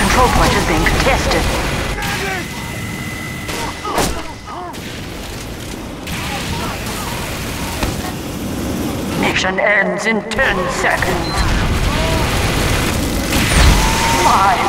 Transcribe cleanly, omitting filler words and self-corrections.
control point is being contested. Mission ends in 10 seconds. 5